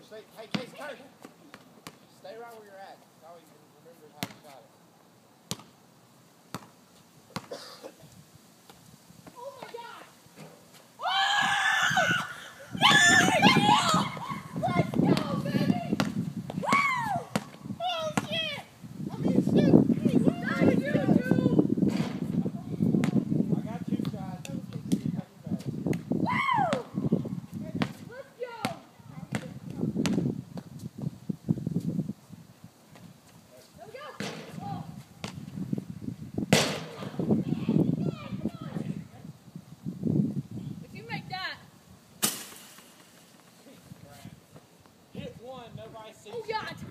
stay. Hey, Case, turn. Stay right where you're at. That's how you can remember how you shot it. Oh my God! Let's go, baby! Woo! Oh shit! I mean, shoot! Nice, you two! I got two shots. Woo! Let's go! There we go! Oh. If you make that, Hit one, nobody sees oh God!